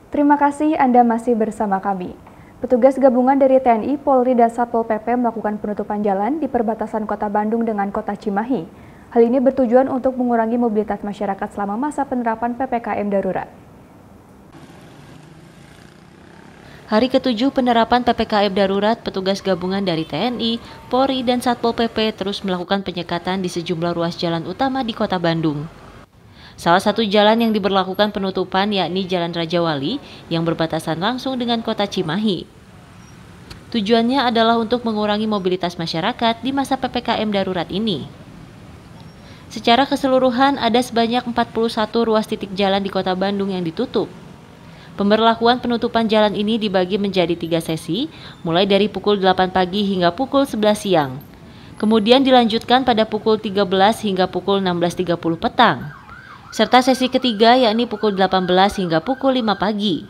Terima kasih Anda masih bersama kami. Petugas gabungan dari TNI, Polri, dan Satpol PP melakukan penutupan jalan di perbatasan Kota Bandung dengan Kota Cimahi. Hal ini bertujuan untuk mengurangi mobilitas masyarakat selama masa penerapan PPKM darurat. Hari ke-7 penerapan PPKM darurat, petugas gabungan dari TNI, Polri, dan Satpol PP terus melakukan penyekatan di sejumlah ruas jalan utama di Kota Bandung. Salah satu jalan yang diberlakukan penutupan yakni Jalan Raja Wali yang berbatasan langsung dengan Kota Cimahi. Tujuannya adalah untuk mengurangi mobilitas masyarakat di masa PPKM darurat ini. Secara keseluruhan ada sebanyak 41 ruas titik jalan di Kota Bandung yang ditutup. Pemberlakuan penutupan jalan ini dibagi menjadi 3 sesi, mulai dari pukul 8 pagi hingga pukul 11 siang. Kemudian dilanjutkan pada pukul 13 hingga pukul 16.30 petang. Serta sesi ketiga yakni pukul 18 hingga pukul 5 pagi.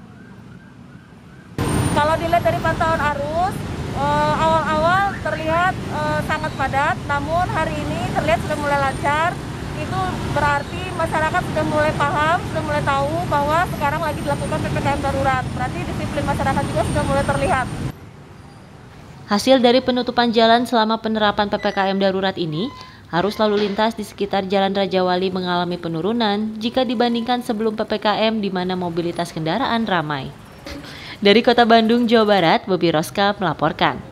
Kalau dilihat dari pantauan arus, awal-awal terlihat sangat padat, namun hari ini terlihat sudah mulai lancar. Itu berarti masyarakat sudah mulai paham, sudah mulai tahu bahwa sekarang lagi dilakukan PPKM darurat. Berarti disiplin masyarakat juga sudah mulai terlihat. Hasil dari penutupan jalan selama penerapan PPKM darurat ini, arus lalu lintas di sekitar Jalan Raja Wali mengalami penurunan jika dibandingkan sebelum PPKM di mana mobilitas kendaraan ramai. Dari Kota Bandung, Jawa Barat, Bobi Roska melaporkan.